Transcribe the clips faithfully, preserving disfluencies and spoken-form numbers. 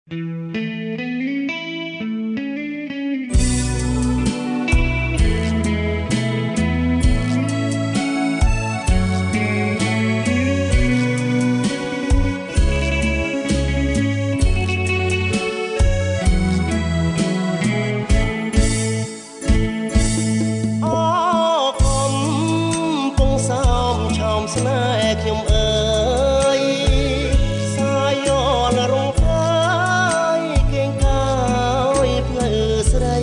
ស្នេហ៍ខ្ញុំអើយសាយនរងកាយគេងកាយផ្លូវស្រី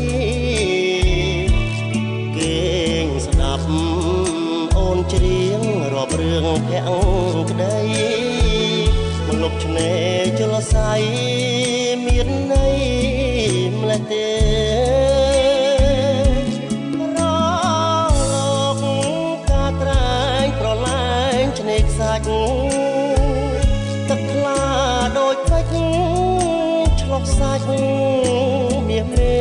គេងស្ដាប់អូនច្រៀងរាប់រឿងភក្តីក្តីមកលុបឆ្នេរជលស័យមានន័យម្លេះទេសាច់ទឹកថ្លាដូចពេជ្រឆ្លុះសាច់មាសមេ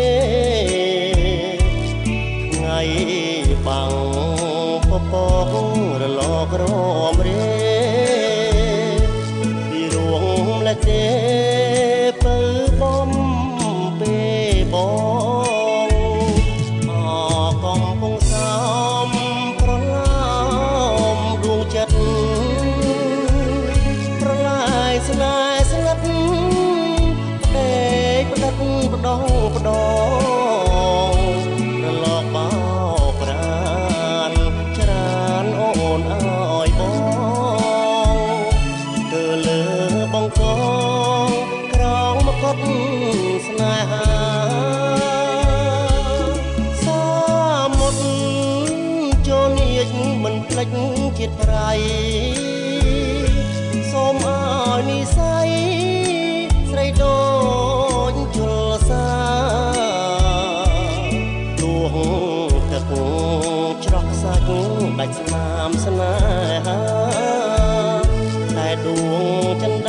ថ្ងៃបាំងពពករលករមរេពីរួងម្លេះទេពើបំពេបងអកំពុងសំប្រឡំដួងចិត្តស្នេហ៍ស្ងាត់តែផ្ដិតផ្ដងផ្ដងរលកបោប្រានច្រានអូនអើយបងទៅលើបងកងក្រងមកកត់ស្នេហាសាមុតចូលនាចមិនភ្លេចជាតិប្រៃសូមឲ្យនិស័យស្រីដូចជលសាទួងទឹកច្រោះខ្សាច់ដាច់ស្នាមស្នេហាតែដួងចិន